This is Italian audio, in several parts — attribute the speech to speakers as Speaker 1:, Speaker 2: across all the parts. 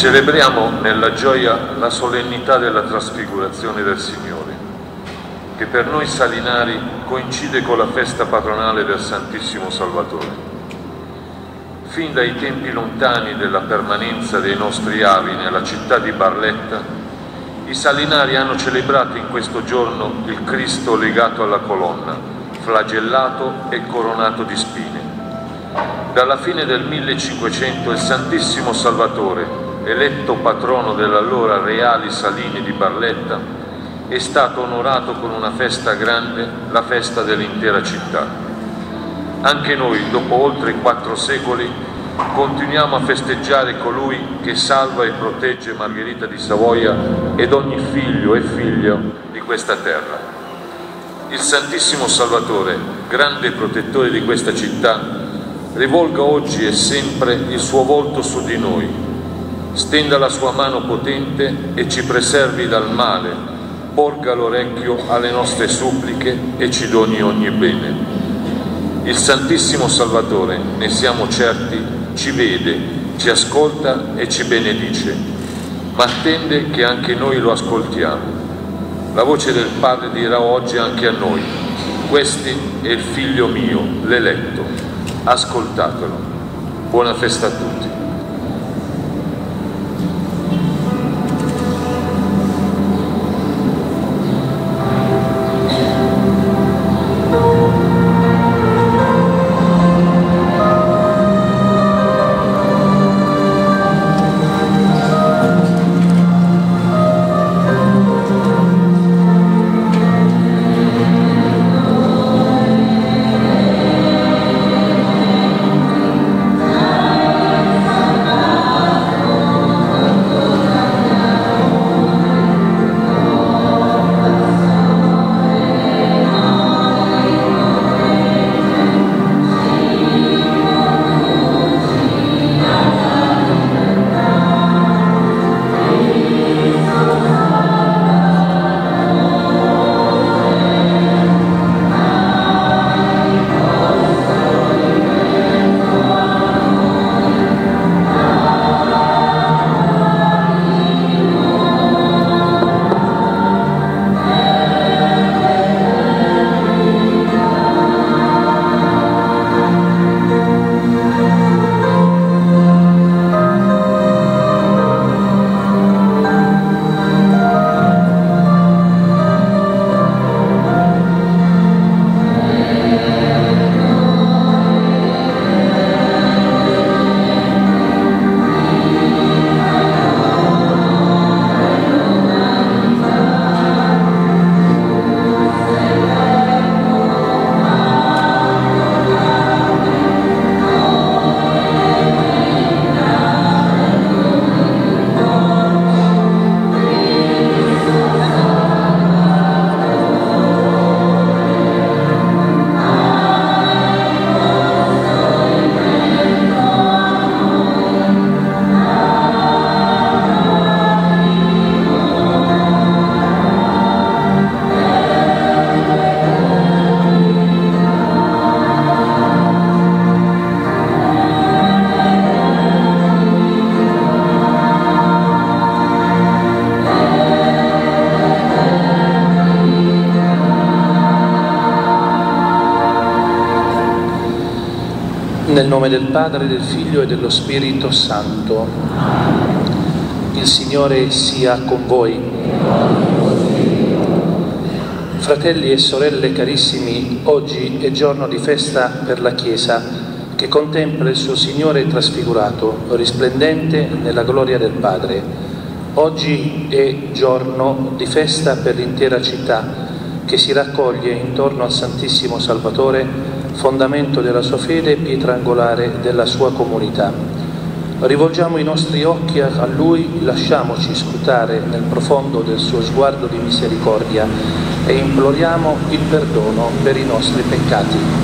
Speaker 1: Celebriamo nella gioia la solennità della trasfigurazione del Signore, che per noi salinari coincide con la festa patronale del Santissimo Salvatore. Fin dai tempi lontani della permanenza dei nostri avi nella città di Barletta, i salinari hanno celebrato in questo giorno il Cristo legato alla colonna, flagellato e coronato di spine. Dalla fine del 1500 il Santissimo Salvatore, eletto patrono dell'allora Reali Salini di Barletta, è stato onorato con una festa grande, la festa dell'intera città. Anche noi, dopo oltre 4 secoli, continuiamo a festeggiare colui che salva e protegge Margherita di Savoia ed ogni figlio e figlia di questa terra. Il Santissimo Salvatore, grande protettore di questa città, rivolga oggi e sempre il suo volto su di noi, stenda la sua mano potente e ci preservi dal male, porga l'orecchio alle nostre suppliche e ci doni ogni bene. Il Santissimo Salvatore, ne siamo certi, ci vede, ci ascolta e ci benedice, ma attende che anche noi lo ascoltiamo. La voce del Padre dirà oggi anche a noi: questo è il Figlio mio, l'eletto, ascoltatelo. Buona festa a tutti.
Speaker 2: Nel nome del Padre, del Figlio e dello Spirito Santo. Il Signore sia con voi. Fratelli e sorelle carissimi, oggi è giorno di festa per la Chiesa che contempla il suo Signore trasfigurato, risplendente nella gloria del Padre. Oggi è giorno di festa per l'intera città che si raccoglie intorno al Santissimo Salvatore, fondamento della sua fede e pietra angolare della sua comunità. Rivolgiamo i nostri occhi a Lui, lasciamoci scrutare nel profondo del suo sguardo di misericordia e imploriamo il perdono per i nostri peccati.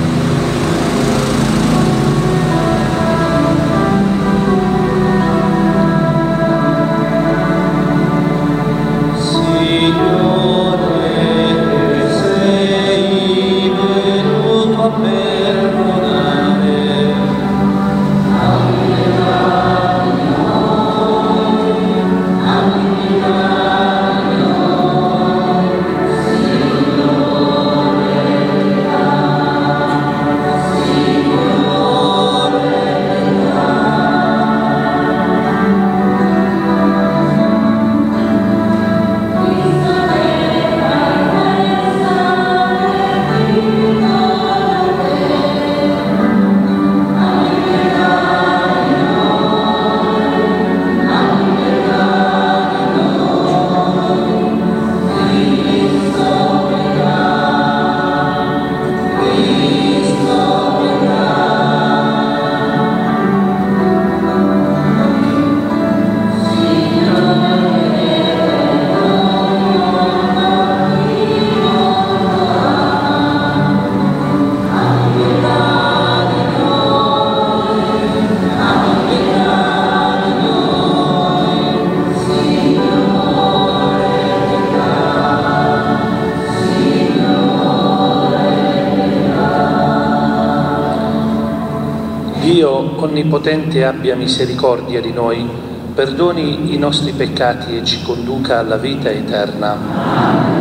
Speaker 3: Perdonare.
Speaker 2: Onnipotente abbia misericordia di noi, perdoni i nostri peccati e ci conduca alla vita eterna.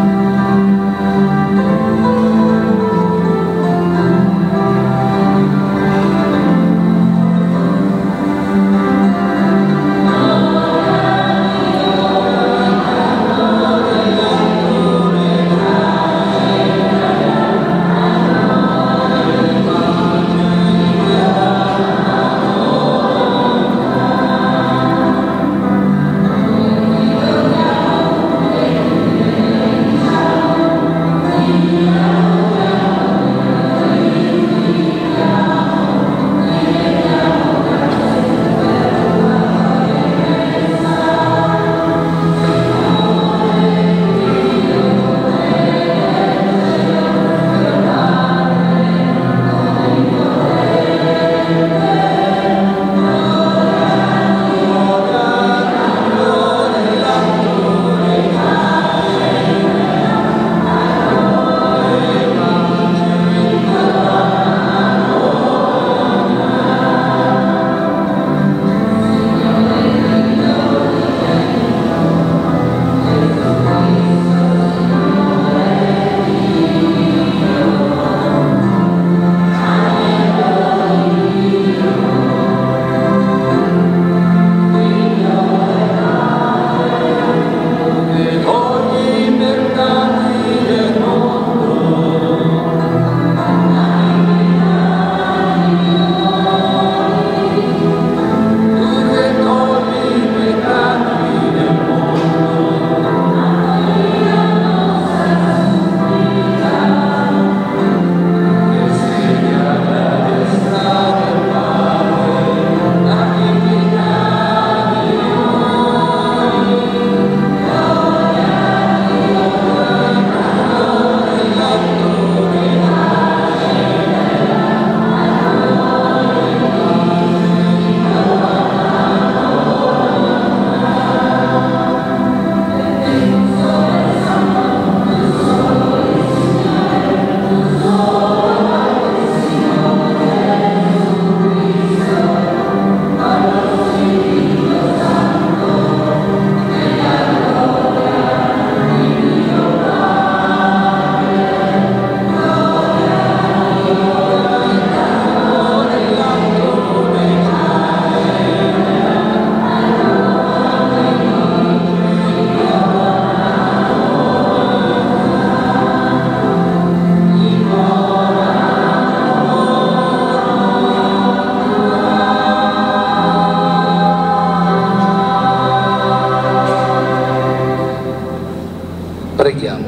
Speaker 3: Preghiamo.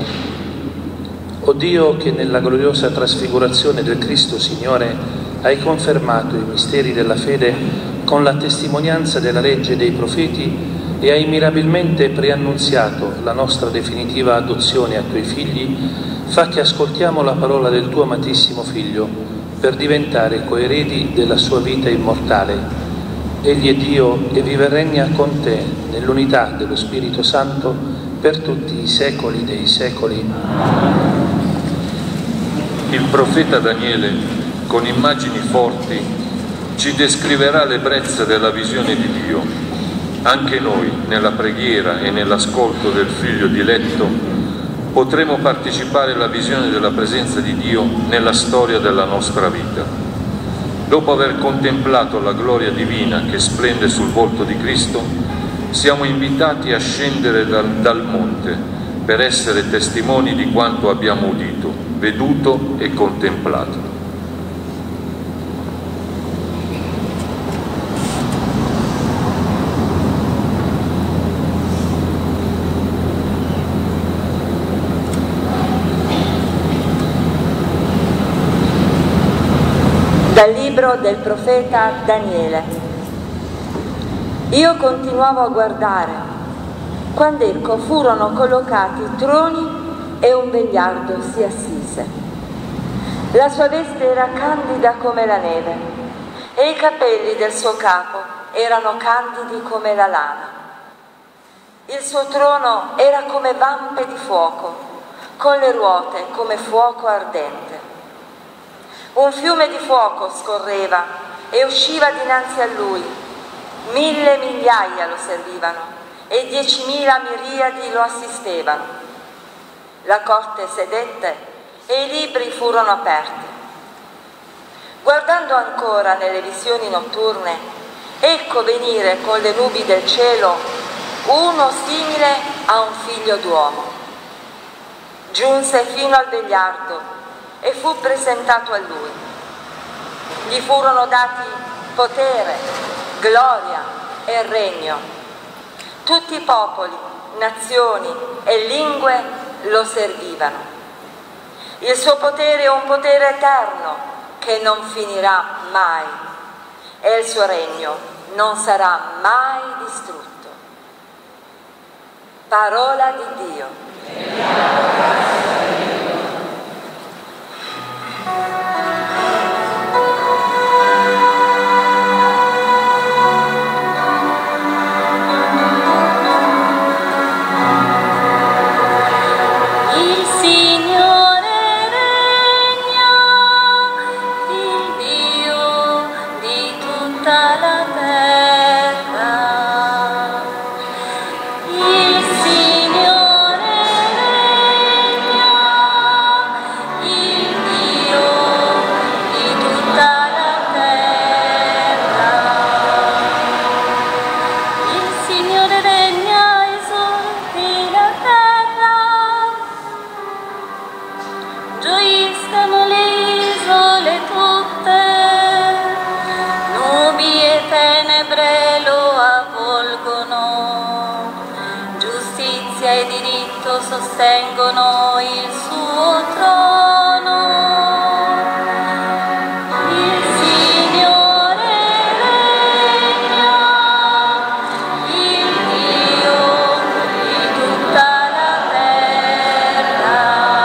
Speaker 3: O Dio, che nella gloriosa trasfigurazione del Cristo Signore hai confermato i misteri della fede con la testimonianza della legge e dei profeti e hai mirabilmente preannunziato la nostra definitiva adozione a tuoi figli, fa che ascoltiamo la parola del tuo amatissimo Figlio per diventare coeredi della sua vita immortale. Egli è Dio e vive e regna con te nell'unità dello Spirito Santo per tutti i secoli dei secoli.
Speaker 1: Il profeta Daniele, con immagini forti, ci descriverà l'ebbrezza della visione di Dio. Anche noi, nella preghiera e nell'ascolto del Figlio diletto, potremo partecipare alla visione della presenza di Dio nella storia della nostra vita. Dopo aver contemplato la gloria divina che splende sul volto di Cristo, siamo invitati a scendere dal monte per essere testimoni di quanto abbiamo udito, veduto e contemplato.
Speaker 4: Dal libro del profeta Daniele. Io continuavo a guardare, quando ecco furono collocati troni e un vegliardo si assise. La sua veste era candida come la neve e i capelli del suo capo erano candidi come la lana. Il suo trono era come vampe di fuoco, con le ruote come fuoco ardente. Un fiume di fuoco scorreva e usciva dinanzi a lui. 1000 migliaia lo servivano e 10.000 miriadi lo assistevano. La corte sedette e i libri furono aperti. Guardando ancora nelle visioni notturne, ecco venire con le nubi del cielo uno simile a un figlio d'uomo. Giunse fino al vegliardo e fu presentato a lui. Gli furono dati potere, gloria e regno. Tutti i popoli, nazioni e lingue lo servivano. Il suo potere è un potere eterno che non finirà mai e il suo regno non sarà mai distrutto. Parola di Dio.
Speaker 5: Sostengono il suo trono. Il Signore regna, il Dio di tutta la terra.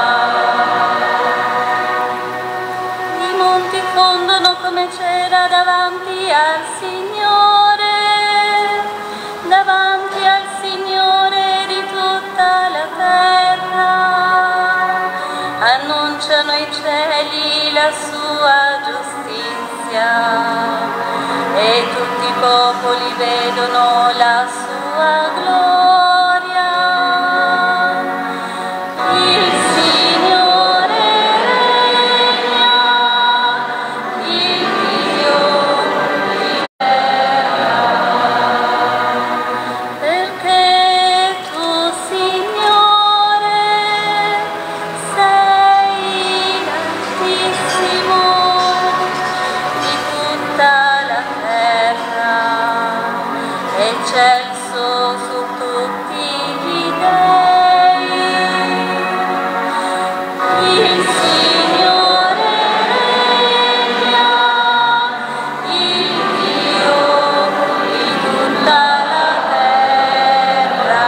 Speaker 5: I monti fondono come cera davanti al Signore, davanti al Signore di tutta la terra. Annunciano i cieli la sua giustizia e tutti i popoli vedono la sua gloria. Il Signore regna, il Dio di terra. Perché tu, Signore, sei l'Altissimo di tutta la terra, eccelso su tutti gli dei. Il Signore regna, il Dio di tutta la terra.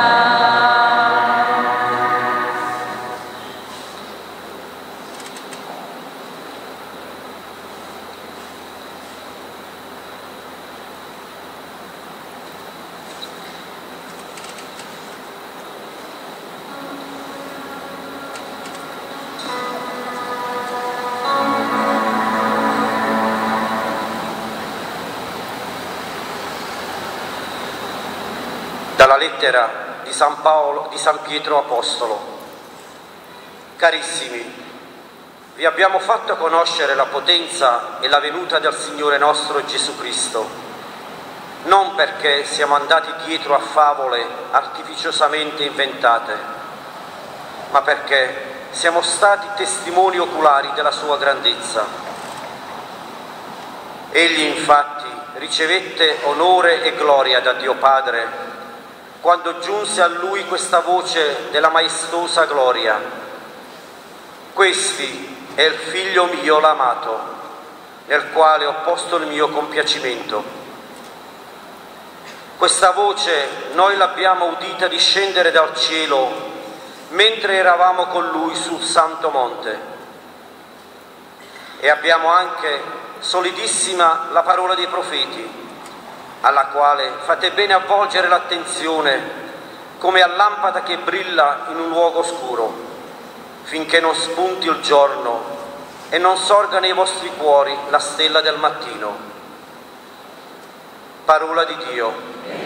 Speaker 6: Dalla lettera di San Paolo, di San Pietro Apostolo. Carissimi, vi abbiamo fatto conoscere la potenza e la venuta del Signore nostro Gesù Cristo, non perché siamo andati dietro a favole artificiosamente inventate, ma perché siamo stati testimoni oculari della sua grandezza. Egli infatti ricevette onore e gloria da Dio Padre quando giunse a lui questa voce della maestosa gloria: questi è il figlio mio l'amato, nel quale ho posto il mio compiacimento. Questa voce noi l'abbiamo udita discendere dal cielo mentre eravamo con lui sul Santo Monte, e abbiamo anche solidissima la parola dei profeti, alla quale fate bene a volgere l'attenzione come a lampada che brilla in un luogo oscuro, finché non spunti il giorno e non sorga nei vostri cuori la stella del mattino. Parola di Dio.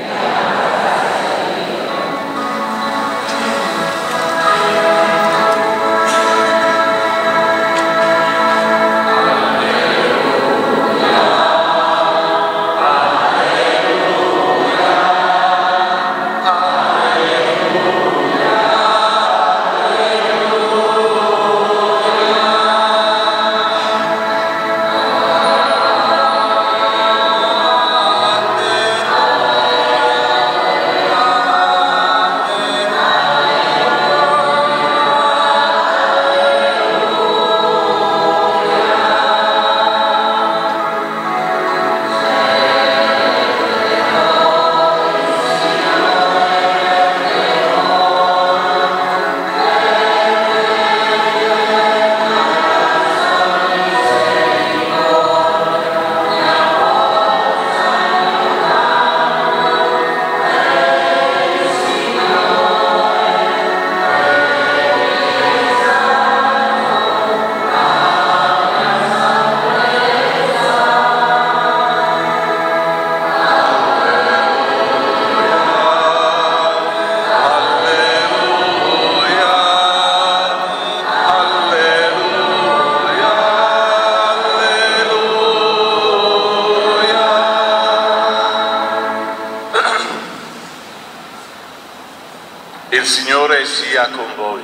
Speaker 1: Il Signore sia con voi.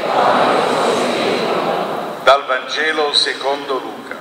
Speaker 1: Dal Vangelo secondo Luca.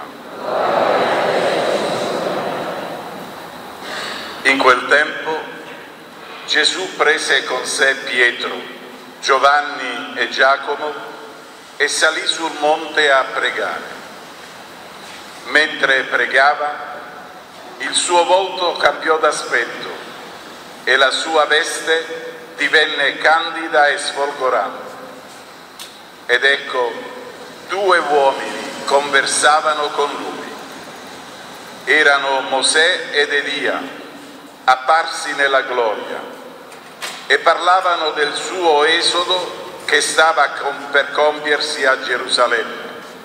Speaker 1: In quel tempo Gesù prese con sé Pietro, Giovanni e Giacomo e salì sul monte a pregare. Mentre pregava, il suo volto cambiò d'aspetto e la sua veste divenne candida e sfolgorante. Ed ecco, due uomini conversavano con lui. Erano Mosè ed Elia, apparsi nella gloria, e parlavano del suo esodo che stava per compiersi a Gerusalemme.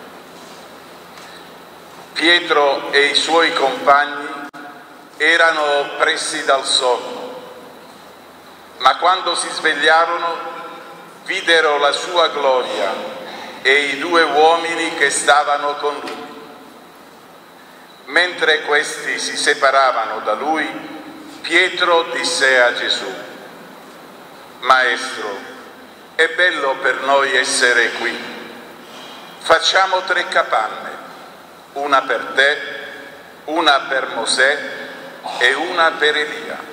Speaker 1: Pietro e i suoi compagni erano presi dal sonno, ma quando si svegliarono videro la sua gloria e i due uomini che stavano con lui. Mentre questi si separavano da lui, Pietro disse a Gesù: Maestro, è bello per noi essere qui. Facciamo 3 capanne, una per te, una per Mosè e una per Elia.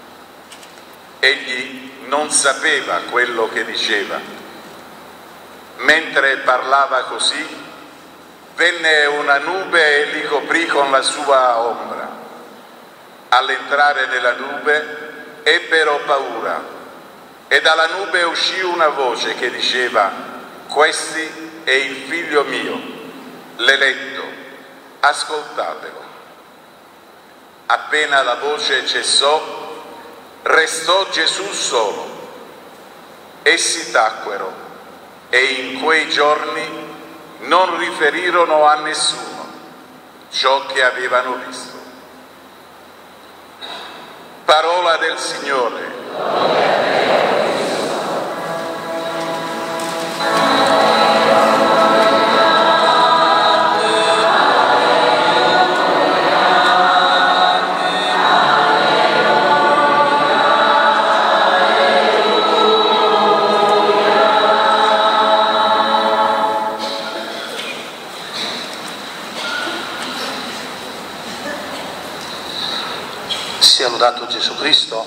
Speaker 1: Egli non sapeva quello che diceva. Mentre parlava così, venne una nube e li coprì con la sua ombra. All'entrare nella nube ebbero paura e dalla nube uscì una voce che diceva: Questi è il figlio mio, l'eletto, ascoltatelo. Appena la voce cessò, restò Gesù solo. Essi tacquero e in quei giorni non riferirono a nessuno ciò che avevano visto. Parola del Signore.
Speaker 2: Sia lodato Gesù Cristo.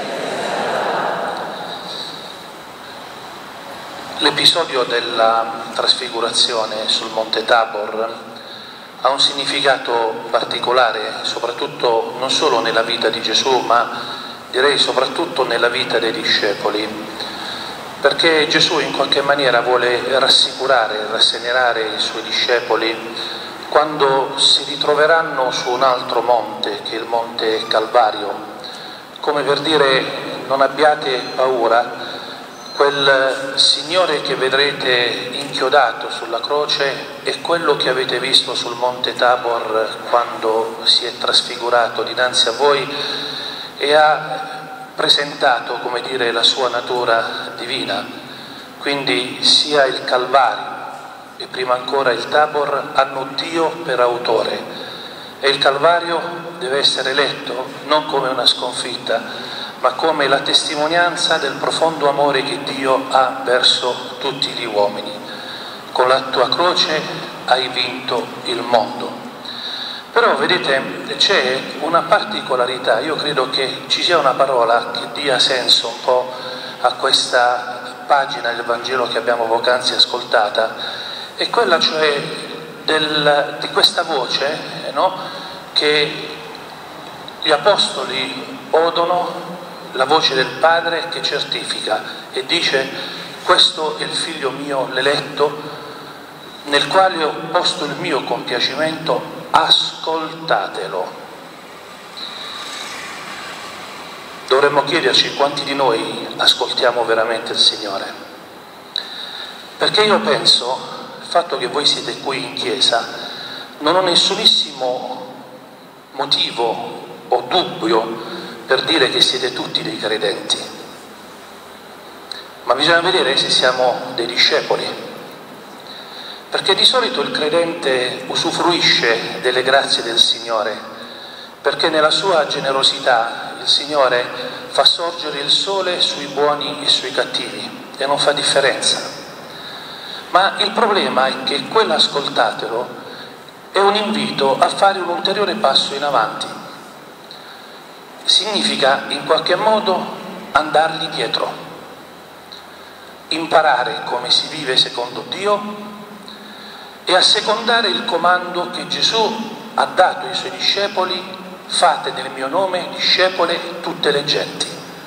Speaker 2: L'episodio della trasfigurazione sul Monte Tabor ha un significato particolare, soprattutto non solo nella vita di Gesù, ma direi soprattutto nella vita dei discepoli, perché Gesù in qualche maniera vuole rassicurare, rasserenare i suoi discepoli quando si ritroveranno su un altro monte, che è il Monte Calvario, come per dire: non abbiate paura, quel Signore che vedrete inchiodato sulla croce è quello che avete visto sul Monte Tabor quando si è trasfigurato dinanzi a voi, e ha presentato, come dire, la sua natura divina. Quindi sia il Calvario e prima ancora il Tabor hanno Dio per autore, e il Calvario deve essere letto non come una sconfitta, ma come la testimonianza del profondo amore che Dio ha verso tutti gli uomini. Con la tua croce hai vinto il mondo. Però vedete, c'è una particolarità. Io credo che ci sia una parola che dia senso un po' a questa pagina del Vangelo che abbiamo poc'anzi ascoltata, è quella cioè di questa voce, no? Che gli apostoli odono, la voce del Padre che certifica e dice: questo è il figlio mio, l'eletto, nel quale ho posto il mio compiacimento, ascoltatelo. Dovremmo chiederci quanti di noi ascoltiamo veramente il Signore, perché io penso il fatto che voi siete qui in chiesa non ho nessunissimo motivo o dubbio per dire che siete tutti dei credenti, ma bisogna vedere se siamo dei discepoli, perché di solito il credente usufruisce delle grazie del Signore, perché nella sua generosità il Signore fa sorgere il sole sui buoni e sui cattivi e non fa differenza. Ma il problema è che quell'ascoltatelo è un invito a fare un ulteriore passo in avanti. Significa in qualche modo andargli dietro, imparare come si vive secondo Dio e assecondare il comando che Gesù ha dato ai suoi discepoli: fate nel mio nome discepole tutte le genti.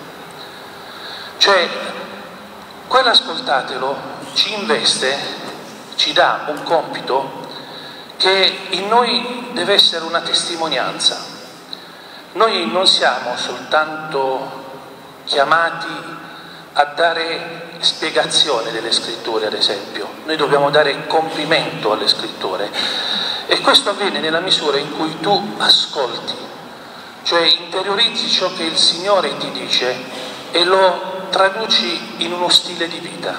Speaker 2: Cioè, quell'ascoltatelo ci investe, ci dà un compito che in noi deve essere una testimonianza. Noi non siamo soltanto chiamati a dare spiegazione delle scritture, ad esempio, noi dobbiamo dare compimento alle scritture, e questo avviene nella misura in cui tu ascolti, cioè interiorizzi ciò che il Signore ti dice e lo traduci in uno stile di vita.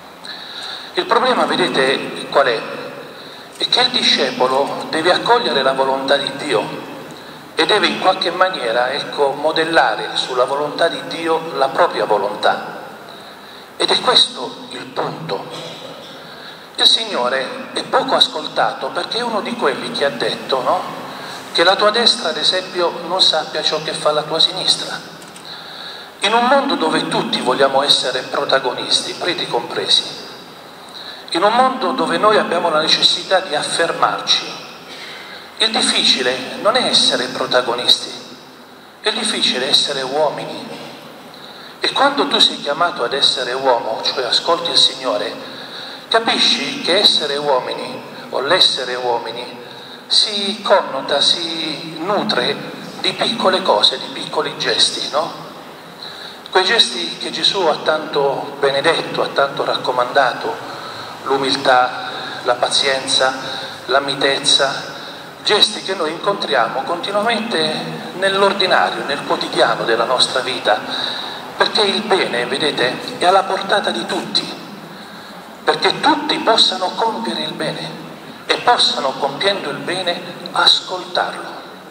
Speaker 2: Il problema, vedete, qual è? È che il discepolo deve accogliere la volontà di Dio e deve in qualche maniera, modellare sulla volontà di Dio la propria volontà. Ed è questo il punto. Il Signore è poco ascoltato perché è uno di quelli che ha detto, no? Che la tua destra, ad esempio, non sappia ciò che fa la tua sinistra. In un mondo dove tutti vogliamo essere protagonisti, preti compresi, in un mondo dove noi abbiamo la necessità di affermarci, il difficile non è essere protagonisti, il difficile è essere uomini. E quando tu sei chiamato ad essere uomo, cioè ascolti il Signore, capisci che essere uomini o l'essere uomini si connota, si nutre di piccole cose, di piccoli gesti, no? Quei gesti che Gesù ha tanto benedetto, ha tanto raccomandato: l'umiltà, la pazienza, la mitezza, gesti che noi incontriamo continuamente nell'ordinario, nel quotidiano della nostra vita, perché il bene, vedete, è alla portata di tutti, perché tutti possano compiere il bene e possano, compiendo il bene, ascoltarlo.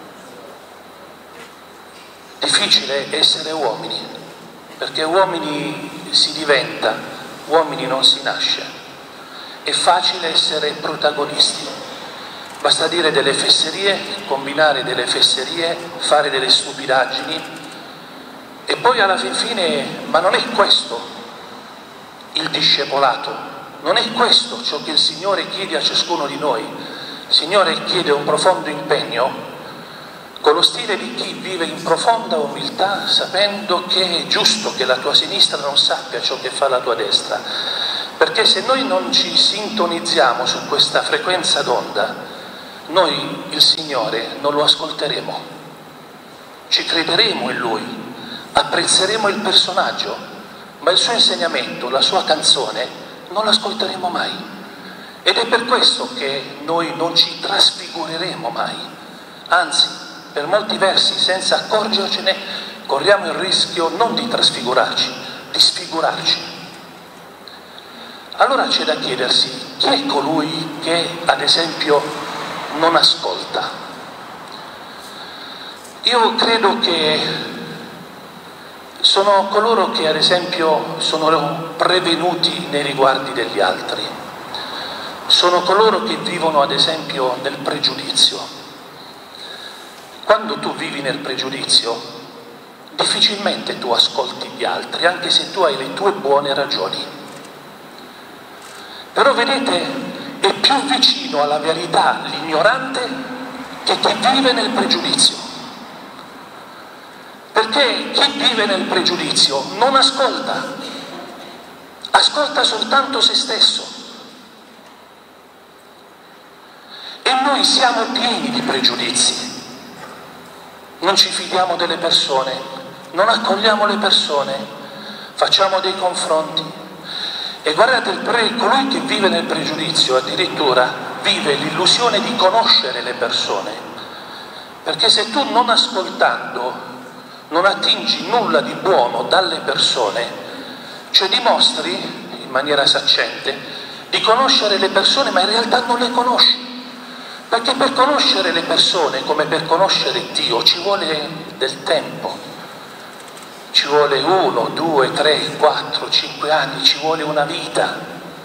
Speaker 2: Difficile essere uomini, perché uomini si diventa, uomini non si nasce. È facile essere protagonisti, basta dire delle fesserie, combinare delle fesserie, fare delle stupidaggini e poi alla fine, ma non è questo il discepolato. Non è questo ciò che il Signore chiede a ciascuno di noi. Il Signore chiede un profondo impegno con lo stile di chi vive in profonda umiltà, sapendo che è giusto che la tua sinistra non sappia ciò che fa la tua destra, perché se noi non ci sintonizziamo su questa frequenza d'onda, noi il Signore non lo ascolteremo, ci crederemo in Lui, apprezzeremo il personaggio, ma il suo insegnamento, la sua canzone, non l'ascolteremo mai. Ed è per questo che noi non ci trasfigureremo mai, anzi, per molti versi, senza accorgercene, corriamo il rischio non di trasfigurarci, di sfigurarci. Allora c'è da chiedersi, chi è colui che ad esempio non ascolta? Io credo che sono coloro che ad esempio sono prevenuti nei riguardi degli altri, sono coloro che vivono ad esempio nel pregiudizio. Quando tu vivi nel pregiudizio, difficilmente tu ascolti gli altri, anche se tu hai le tue buone ragioni. Però vedete, è più vicino alla verità l'ignorante che chi vive nel pregiudizio. Perché chi vive nel pregiudizio non ascolta, ascolta soltanto se stesso. E noi siamo pieni di pregiudizi. Non ci fidiamo delle persone, non accogliamo le persone, facciamo dei confronti. E guardate, colui che vive nel pregiudizio addirittura vive l'illusione di conoscere le persone, perché se tu non ascoltando non attingi nulla di buono dalle persone, cioè dimostri in maniera saccente di conoscere le persone, ma in realtà non le conosci. Perché per conoscere le persone, come per conoscere Dio, ci vuole del tempo, ci vuole 1, 2, 3, 4, 5 anni, ci vuole una vita.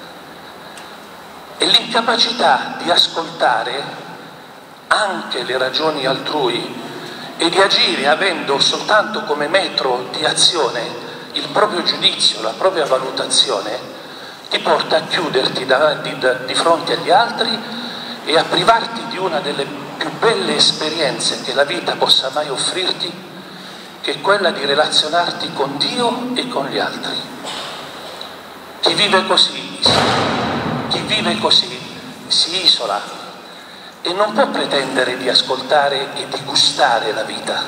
Speaker 2: E l'incapacità di ascoltare anche le ragioni altrui e di agire avendo soltanto come metro di azione il proprio giudizio, la propria valutazione, ti porta a chiuderti di fronte agli altri e a privarti di una delle più belle esperienze che la vita possa mai offrirti, che è quella di relazionarti con Dio e con gli altri. Chi vive così si isola e non può pretendere di ascoltare e di gustare la vita.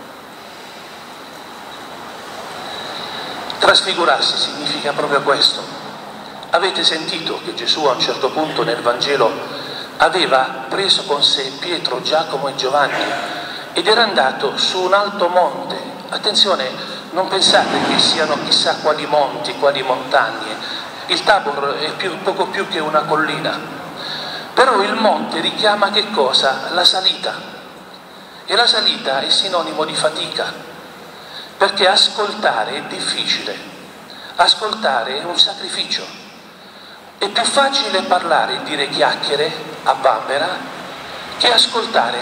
Speaker 2: Trasfigurarsi significa proprio questo. Avete sentito che Gesù a un certo punto nel Vangelo aveva preso con sé Pietro, Giacomo e Giovanni ed era andato su un alto monte. Attenzione, non pensate che siano chissà quali monti, quali montagne. Il Tabor è poco più che una collina, però il monte richiama che cosa? La salita. E la salita è sinonimo di fatica, perché ascoltare è difficile, ascoltare è un sacrificio. È più facile parlare e dire chiacchiere a vanvera che ascoltare.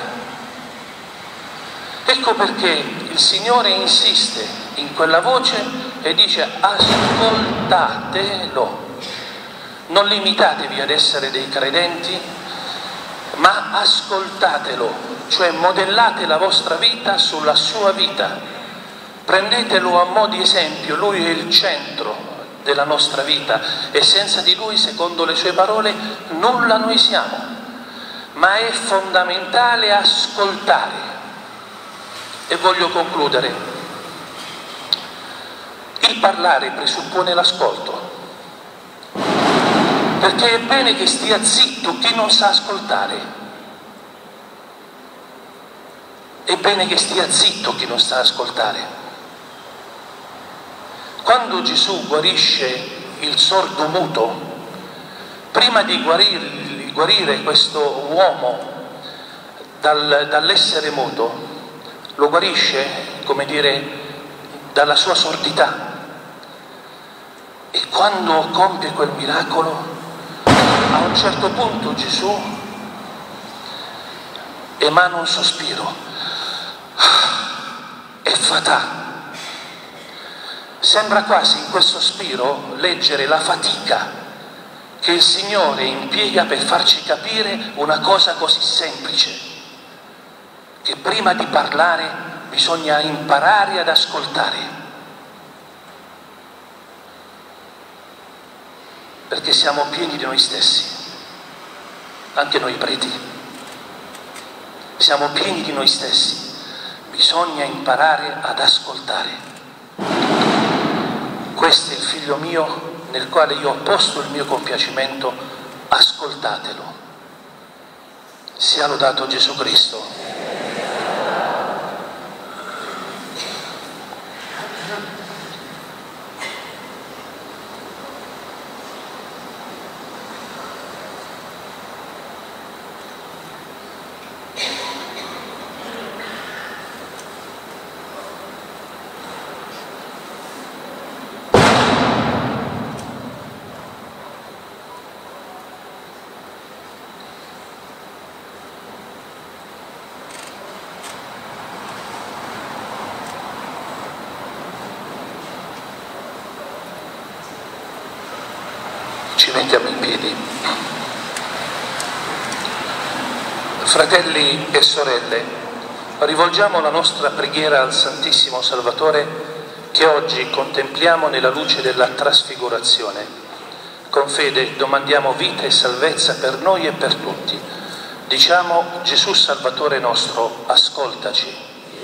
Speaker 2: Ecco perché il Signore insiste in quella voce e dice ascoltatelo. Non limitatevi ad essere dei credenti, ma ascoltatelo, cioè modellate la vostra vita sulla sua vita. Prendetelo a mo' di esempio, lui è il centro della nostra vita e senza di lui, secondo le sue parole, nulla noi siamo, ma è fondamentale ascoltare. E voglio concludere. Il parlare presuppone l'ascolto, perché è bene che stia zitto chi non sa ascoltare, è bene che stia zitto chi non sa ascoltare. Quando Gesù guarisce il sordo muto, prima di guarire questo uomo dall'essere muto, lo guarisce, come dire, dalla sua sordità. E quando compie quel miracolo, a un certo punto Gesù emana un sospiro, Effatà. Sembra quasi in quel sospiro leggere la fatica che il Signore impiega per farci capire una cosa così semplice, che prima di parlare bisogna imparare ad ascoltare, perché siamo pieni di noi stessi, anche noi preti, siamo pieni di noi stessi, bisogna imparare ad ascoltare. Questo è il figlio mio nel quale io ho posto il mio compiacimento, ascoltatelo. Sia lodato Gesù Cristo. Ci mettiamo in piedi. Fratelli e sorelle, rivolgiamo la nostra preghiera al Santissimo Salvatore che oggi contempliamo nella luce della trasfigurazione. Con fede domandiamo vita e salvezza per noi e per tutti. Diciamo: Gesù Salvatore nostro, ascoltaci.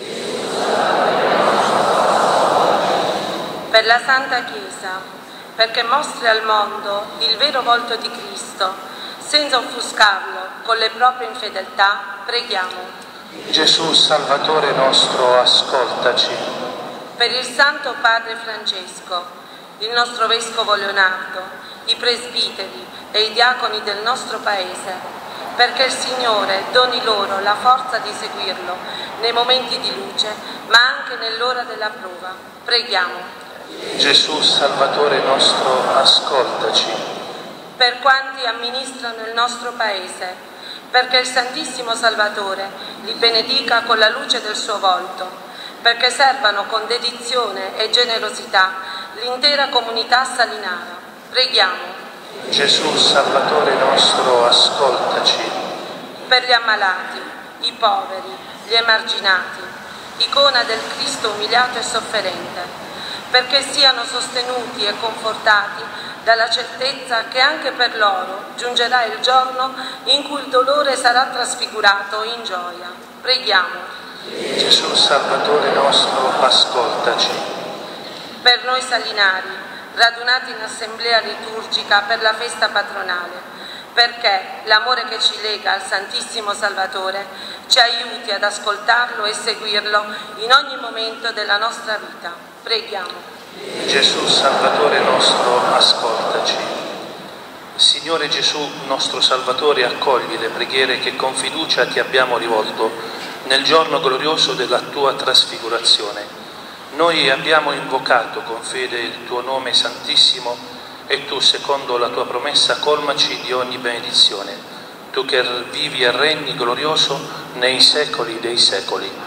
Speaker 7: Per la Santa Chiesa, perché mostri al mondo il vero volto di Cristo, senza offuscarlo con le proprie infedeltà, preghiamo.
Speaker 2: Gesù Salvatore nostro, ascoltaci.
Speaker 7: Per il Santo Padre Francesco, il nostro Vescovo Leonardo, i presbiteri e i diaconi del nostro Paese, perché il Signore doni loro la forza di seguirlo nei momenti di luce, ma anche nell'ora della prova. Preghiamo.
Speaker 2: Gesù Salvatore nostro, ascoltaci.
Speaker 7: Per quanti amministrano il nostro Paese, perché il Santissimo Salvatore li benedica con la luce del suo volto, perché servano con dedizione e generosità l'intera comunità salinara. Preghiamo.
Speaker 2: Gesù Salvatore nostro, ascoltaci.
Speaker 7: Per gli ammalati, i poveri, gli emarginati, icona del Cristo umiliato e sofferente, perché siano sostenuti e confortati dalla certezza che anche per loro giungerà il giorno in cui il dolore sarà trasfigurato in gioia. Preghiamo.
Speaker 2: Gesù Salvatore nostro, ascoltaci.
Speaker 7: Per noi salinari, radunati in assemblea liturgica per la festa patronale, perché l'amore che ci lega al Santissimo Salvatore ci aiuti ad ascoltarlo e seguirlo in ogni momento della nostra vita. Preghiamo.
Speaker 2: Gesù Salvatore nostro, ascoltaci. Signore Gesù, nostro Salvatore, accogli le preghiere che con fiducia ti abbiamo rivolto nel giorno glorioso della tua trasfigurazione. Noi abbiamo invocato con fede il tuo nome santissimo e tu, secondo la tua promessa, colmaci di ogni benedizione, tu che vivi e regni glorioso nei secoli dei secoli.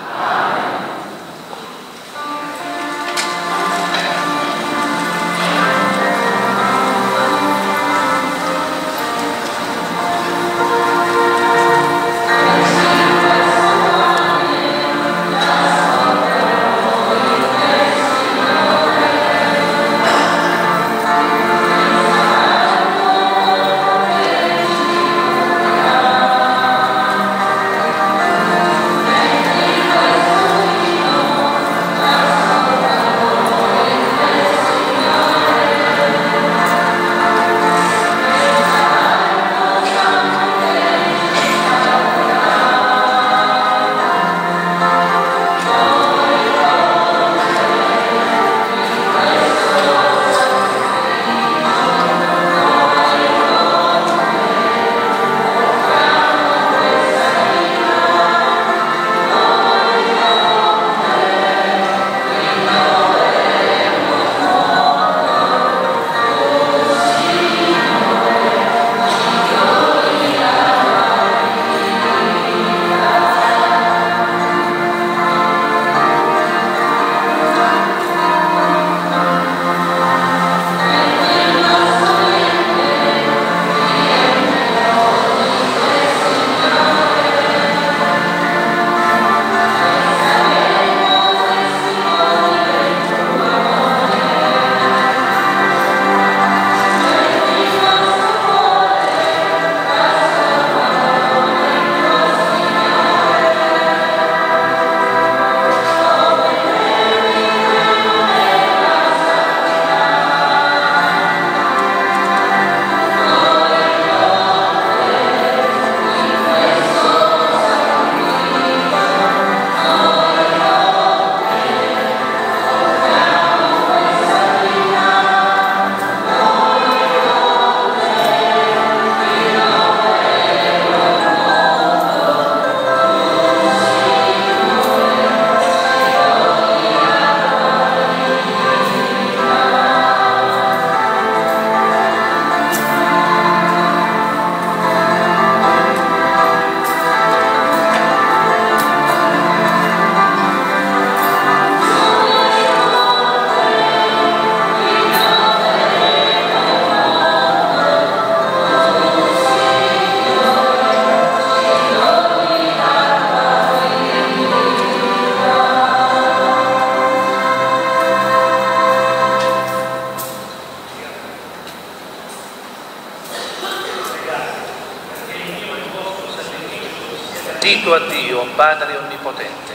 Speaker 2: unito a Dio, Padre Onnipotente.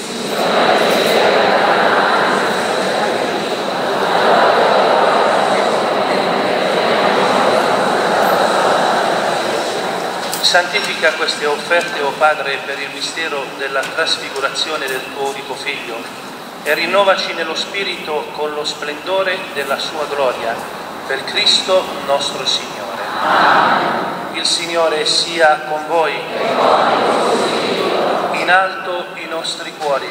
Speaker 2: Santifica queste offerte, o Padre, per il mistero della trasfigurazione del tuo unico Figlio, e rinnovaci nello Spirito con lo splendore della sua gloria, per Cristo nostro Signore. Il Signore sia con voi. In alto i nostri cuori.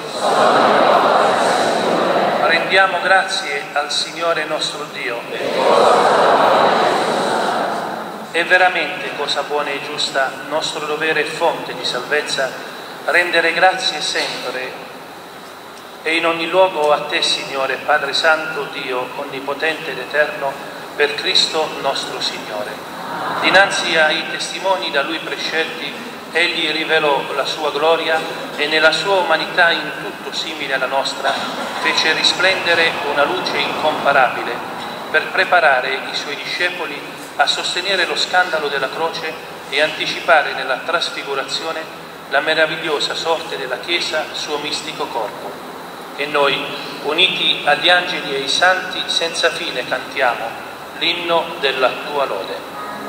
Speaker 2: Rendiamo grazie al Signore nostro Dio. È veramente cosa buona e giusta, nostro dovere e fonte di salvezza, rendere grazie sempre e in ogni luogo a Te, Signore, Padre Santo, Dio Onnipotente ed Eterno, per Cristo nostro Signore. Dinanzi ai testimoni da Lui prescelti, Egli rivelò la Sua gloria e nella Sua umanità in tutto simile alla nostra, fece risplendere una luce incomparabile per preparare i Suoi discepoli a sostenere lo scandalo della croce e anticipare nella trasfigurazione la meravigliosa sorte della Chiesa, suo mistico corpo. E noi, uniti agli angeli e ai santi, senza fine cantiamo l'inno della Tua lode.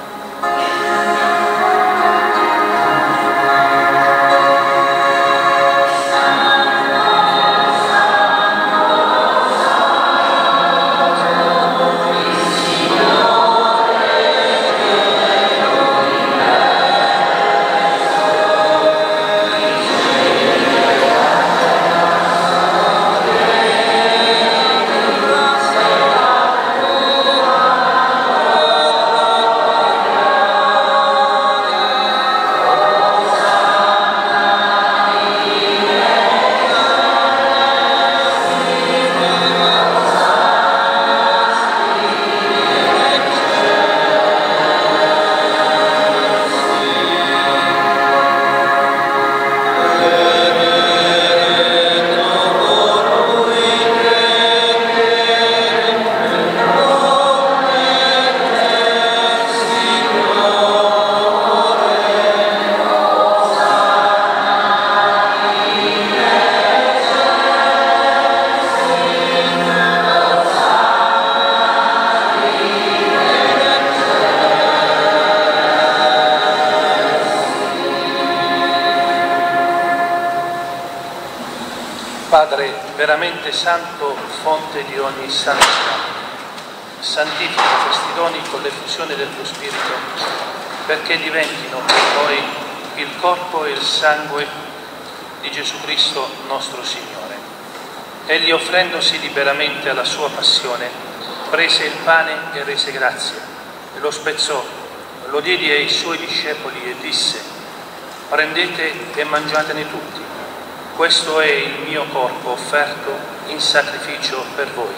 Speaker 2: Padre veramente santo, fonte di ogni santità, santifica questi doni con l'effusione del tuo Spirito, perché diventino per noi il corpo e il sangue di Gesù Cristo nostro Signore. Egli, offrendosi liberamente alla sua passione, prese il pane e rese grazie, e lo spezzò, lo diede ai suoi discepoli e disse: prendete e mangiatene tutti. Questo è il mio corpo offerto in sacrificio per voi.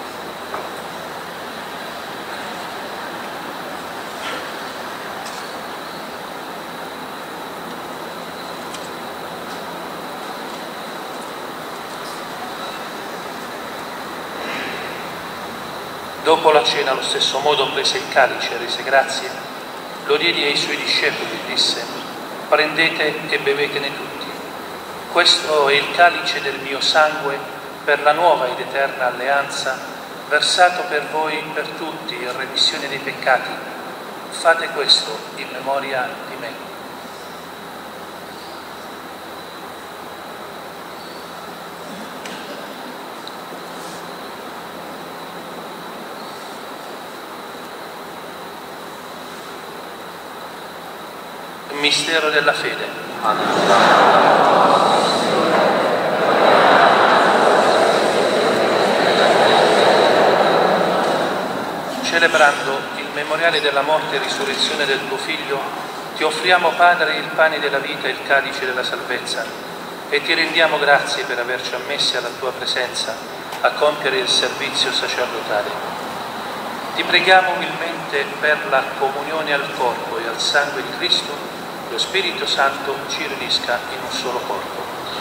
Speaker 2: Dopo la cena, allo stesso modo, prese il calice, rese grazie, lo diede ai suoi discepoli e disse: prendete e bevetene tutti. Questo è il calice del mio sangue per la nuova ed eterna alleanza, versato per voi e per tutti in remissione dei peccati. Fate questo in memoria di me. Mistero della fede. Celebrando il memoriale della morte e risurrezione del tuo Figlio, ti offriamo, Padre, il pane della vita e il calice della salvezza, e ti rendiamo grazie per averci ammessi alla tua presenza a compiere il servizio sacerdotale. Ti preghiamo umilmente per la comunione al corpo e al sangue di Cristo. Lo Spirito Santo ci riunisca in un solo corpo.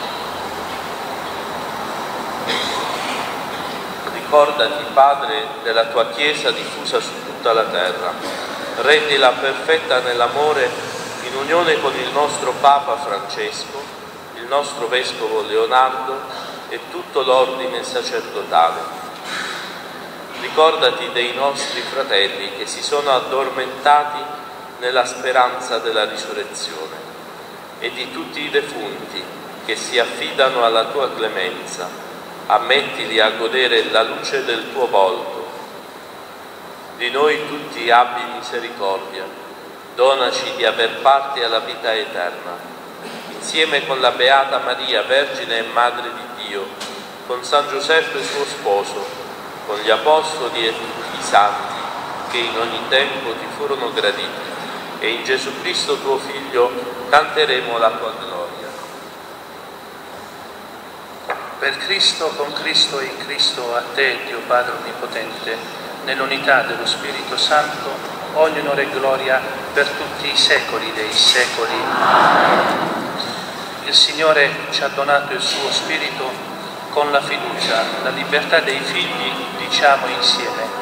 Speaker 8: Ricordati, Padre, della tua Chiesa diffusa su tutta la terra. Rendila perfetta nell'amore in unione con il nostro Papa Francesco, il nostro Vescovo Leonardo e tutto l'ordine sacerdotale. Ricordati dei nostri fratelli che si sono addormentati nella speranza della risurrezione e di tutti i defunti che si affidano alla tua clemenza. Ammettili a godere la luce del tuo volto. Di noi tutti abbi misericordia, donaci di aver parte alla vita eterna, insieme con la Beata Maria, Vergine e Madre di Dio, con San Giuseppe suo sposo, con gli Apostoli e tutti i Santi che in ogni tempo ti furono graditi, e in Gesù Cristo tuo Figlio canteremo la tua gloria.
Speaker 2: Per Cristo, con Cristo e in Cristo, a te, Dio Padre Onnipotente, nell'unità dello Spirito Santo, ogni onore e gloria per tutti i secoli dei secoli. Il Signore ci ha donato il suo Spirito con la fiducia, la libertà dei figli, diciamo insieme.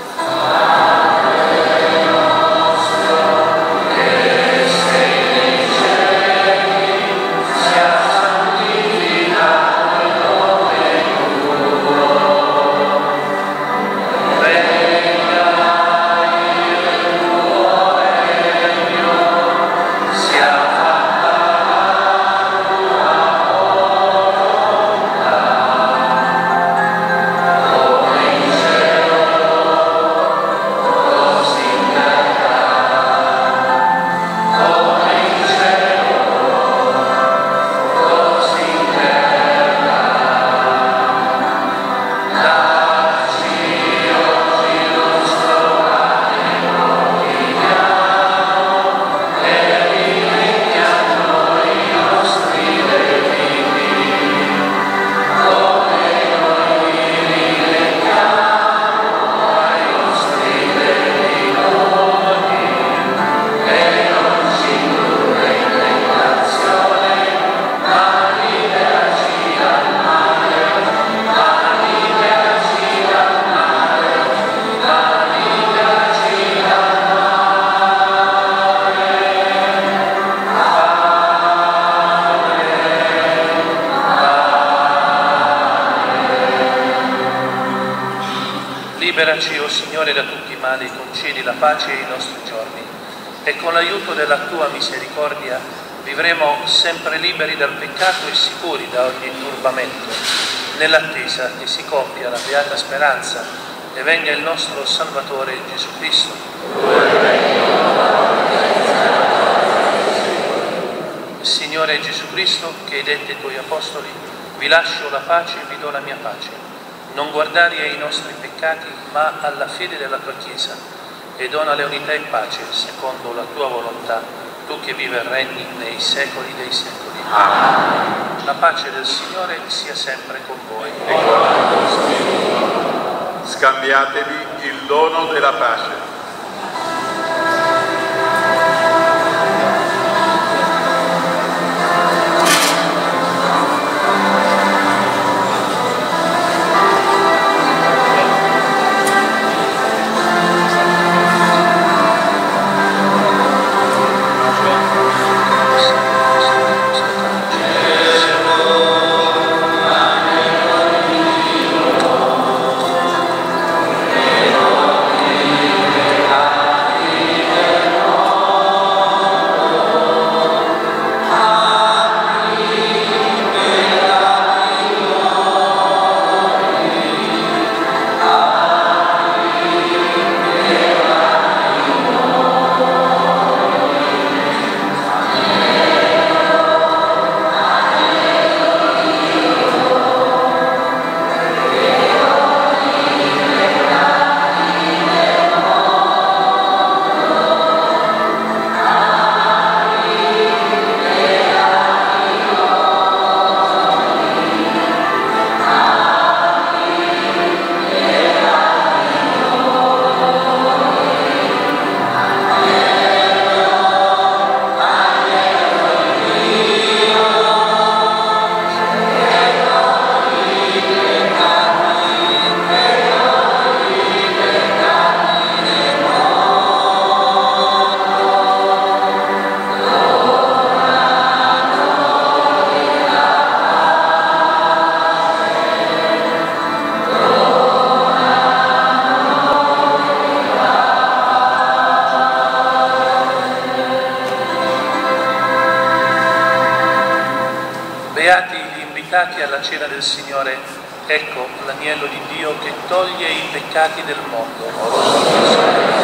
Speaker 2: Liberaci, o Signore, da tutti i mali, concedi la pace ai nostri giorni e con l'aiuto della Tua misericordia vivremo sempre liberi dal peccato e sicuri da ogni turbamento, nell'attesa che si compia la beata speranza e venga il nostro Salvatore Gesù Cristo. Signore Gesù Cristo, che hai detto ai Tuoi Apostoli, vi lascio la pace e vi do la mia pace. Non guardare ai nostri peccati, ma alla fede della Tua Chiesa, e donale unità e pace, secondo la Tua volontà, Tu che vivi e regni nei secoli dei secoli. Amen. La pace del Signore sia sempre con voi.
Speaker 9: Scambiatevi il dono della pace.
Speaker 2: invitati alla cena del Signore. Ecco l'agnello di Dio che toglie i peccati del mondo.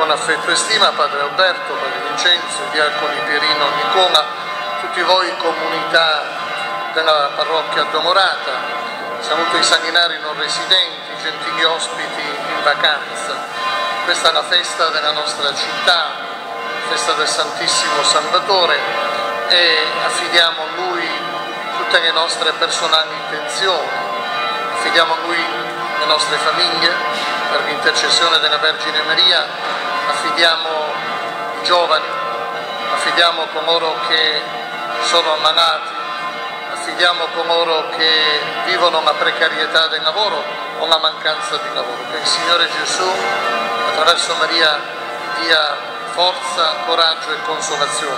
Speaker 10: con affetto e stima Padre Alberto, Padre Vincenzo, i diaconi Pierino, Nicola, tutti voi comunità della parrocchia Domorata, saluto i sanguinari non residenti, gentili ospiti in vacanza. Questa è la festa della nostra città, festa del Santissimo Salvatore, e affidiamo a Lui tutte le nostre personali intenzioni, affidiamo a Lui le nostre famiglie, per l'intercessione della Vergine Maria, affidiamo i giovani, affidiamo coloro che sono ammalati, affidiamo coloro che vivono la precarietà del lavoro o la mancanza di lavoro. Che il Signore Gesù, attraverso Maria, dia forza, coraggio e consolazione.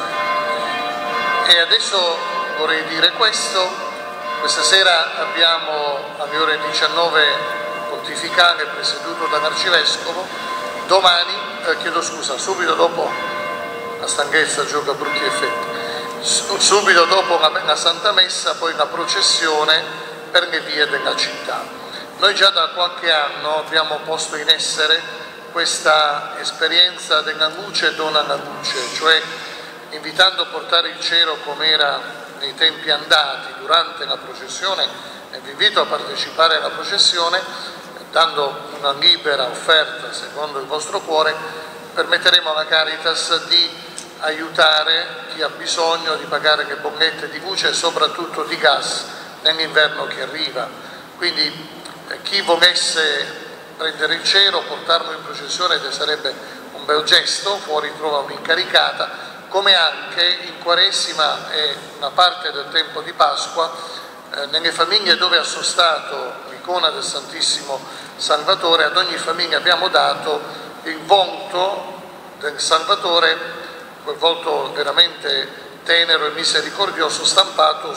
Speaker 10: E adesso vorrei dire questo: questa sera abbiamo alle ore 19 pontificale presieduto dall'Arcivescovo, domani, subito dopo, la stanchezza gioca brutti effetti, subito dopo la Santa Messa, poi la processione per le vie della città. Noi già da qualche anno abbiamo posto in essere questa esperienza della luce dona la luce, cioè invitando a portare il cielo come era nei tempi andati durante la processione, e vi invito a partecipare alla processione dando una libera offerta secondo il vostro cuore. Permetteremo alla Caritas di aiutare chi ha bisogno di pagare le bollette di luce e soprattutto di gas nell'inverno che arriva. Quindi chi volesse prendere il cielo, portarlo in processione, ed sarebbe un bel gesto, fuori trova un'incaricata, come anche in Quaresima e una parte del tempo di Pasqua, nelle famiglie dove ha sostato l'icona del Santissimo Salvatore, ad ogni famiglia abbiamo dato il volto del Salvatore, quel volto veramente tenero e misericordioso, stampato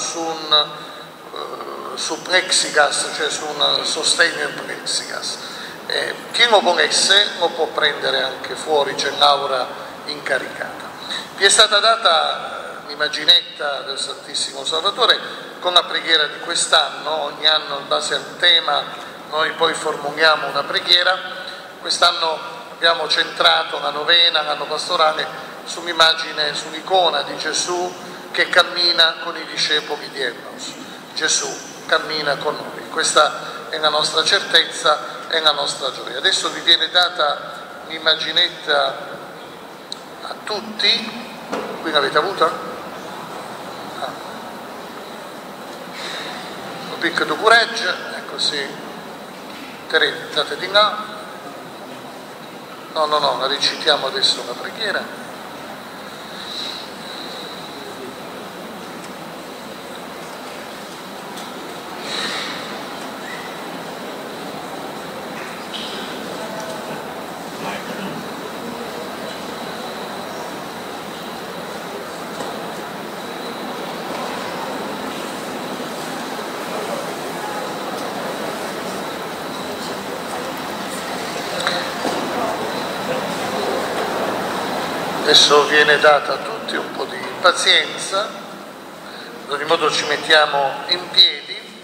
Speaker 10: su plexigas, cioè su un sostegno in plexigas. Chi lo volesse lo può prendere anche fuori, c'è l'aura incaricata. Vi è stata data l'immaginetta del Santissimo Salvatore con la preghiera di quest'anno. Ogni anno, in base al tema, noi poi formuliamo una preghiera. Quest'anno abbiamo centrato la novena, l'anno pastorale, sull'immagine, sull'icona di Gesù che cammina con i discepoli di Emmaus. Gesù cammina con noi. Questa è la nostra certezza e la nostra gioia. Adesso vi viene data l'immaginetta a tutti. Qui l'avete avuta? Un piccolo coraggio, ecco sì. Teresa, andate di là. No, la recitiamo adesso la preghiera. Adesso viene data a tutti un po' di pazienza, ad ogni modo ci mettiamo in piedi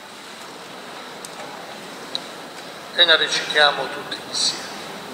Speaker 10: e la recitiamo tutti insieme.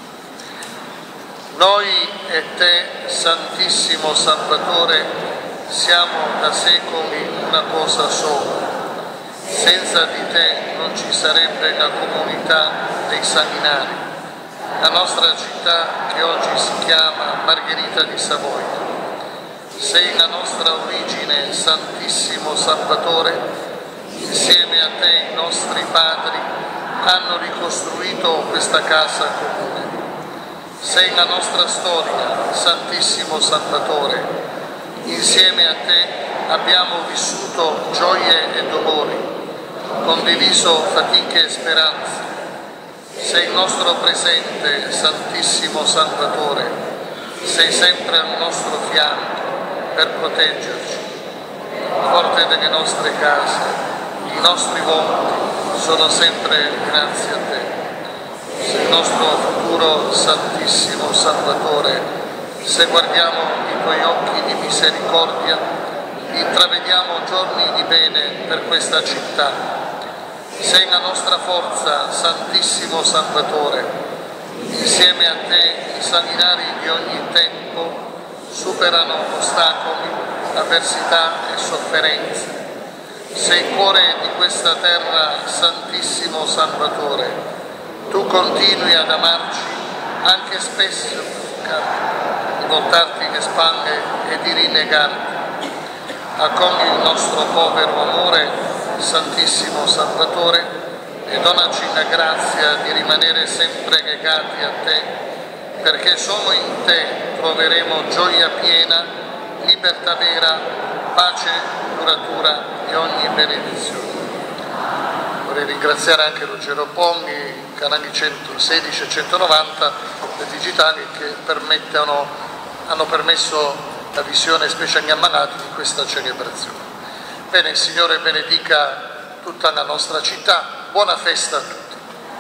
Speaker 10: Noi e te, Santissimo Salvatore, siamo da secoli una cosa sola. Senza di te non ci sarebbe la comunità dei sanguinari, la nostra città che oggi si chiama Margherita di Savoia. Sei la nostra origine, Santissimo Salvatore. Insieme a te i nostri padri hanno ricostruito questa casa comune. Sei la nostra storia, Santissimo Salvatore. Insieme a te abbiamo vissuto gioie e dolori, condiviso fatiche e speranze. Sei il nostro presente, Santissimo Salvatore, sei sempre al nostro fianco per proteggerci. Le porte delle nostre case, i nostri volti sono sempre grazie a te. Sei il nostro futuro, Santissimo Salvatore. Se guardiamo i tuoi occhi di misericordia, intravediamo giorni di bene per questa città. Sei la nostra forza, Santissimo Salvatore. Insieme a te i sanguinari di ogni tempo superano ostacoli, avversità e sofferenze. Sei cuore di questa terra, Santissimo Salvatore. Tu continui ad amarci anche spesso, di voltarti le spalle e di rinnegarti. Accogli il nostro povero amore, Santissimo Salvatore, e donaci la grazia di rimanere sempre legati a te, perché solo in te troveremo gioia piena, libertà vera, pace duratura e ogni benedizione. Vorrei ringraziare anche Ruggero Pogni, canali 116 e 190 dei digitali che hanno permesso la visione specie agli ammalati di questa celebrazione. Bene, il Signore benedica tutta la nostra città. Buona festa a tutti.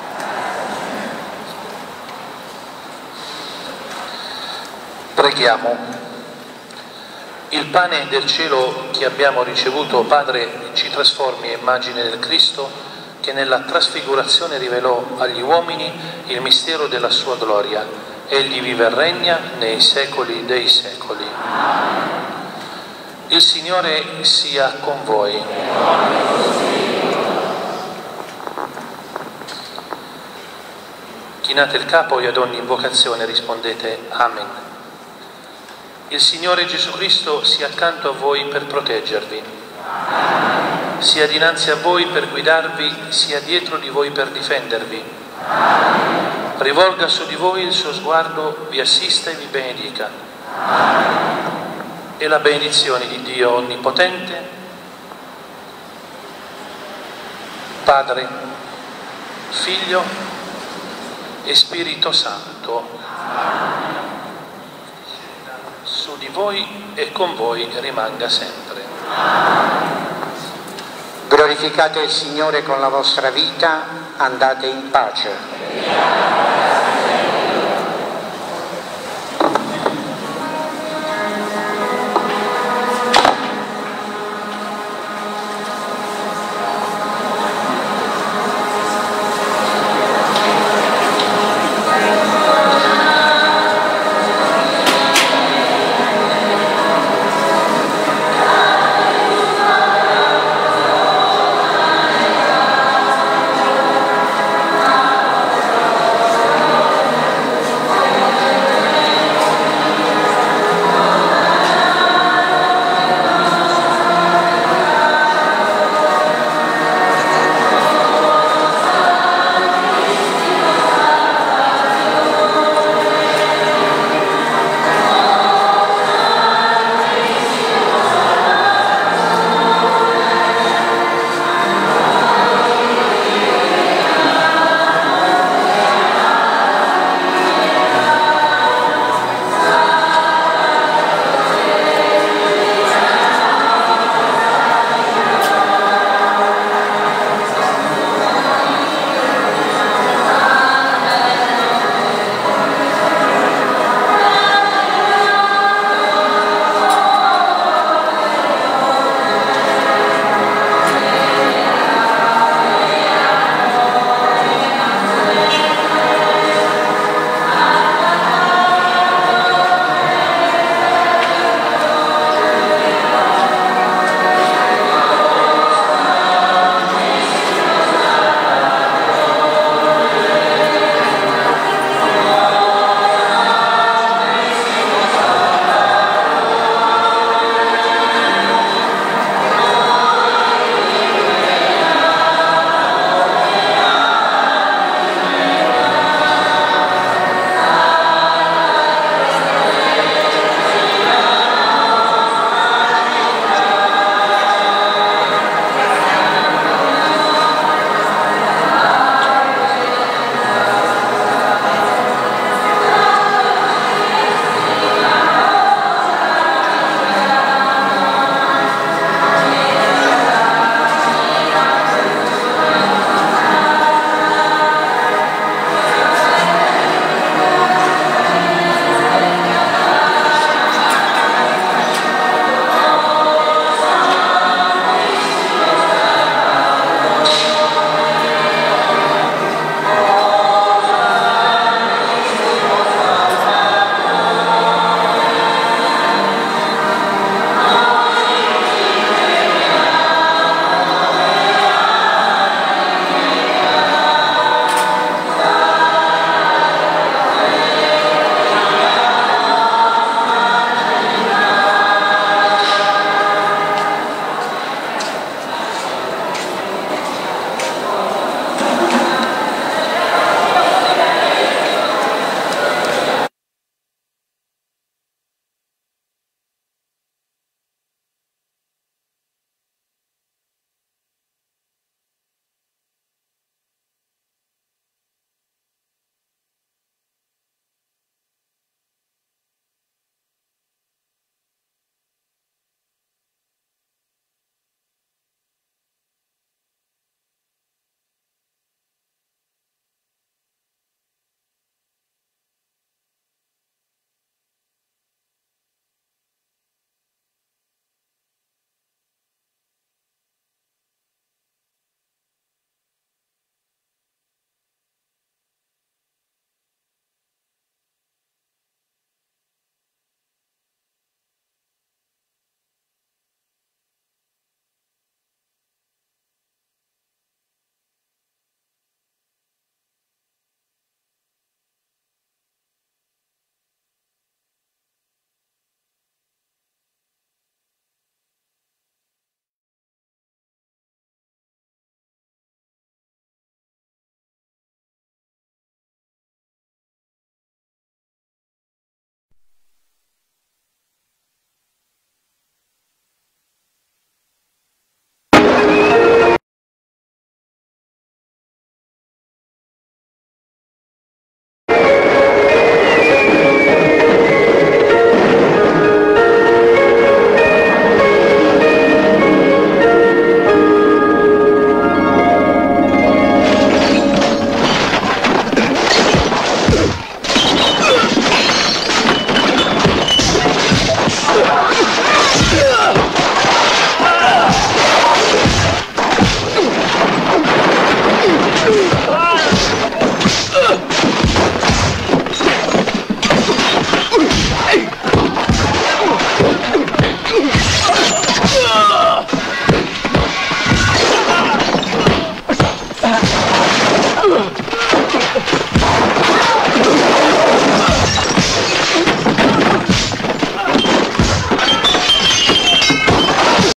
Speaker 2: Preghiamo. Il pane del cielo che abbiamo ricevuto, Padre, ci trasformi a immagine del Cristo che nella trasfigurazione rivelò agli uomini il mistero della sua gloria. Egli vive e regna nei secoli dei secoli. Il Signore sia con voi. Chinate il capo e ad ogni invocazione rispondete Amen. Il Signore Gesù Cristo sia accanto a voi per proteggervi, sia dinanzi a voi per guidarvi, sia dietro di voi per difendervi. Rivolga su di voi il suo sguardo, vi assista e vi benedica. E la benedizione di Dio Onnipotente, Padre, Figlio e Spirito Santo, su di voi e con voi rimanga sempre.
Speaker 11: Glorificate il Signore con la vostra vita, andate in pace.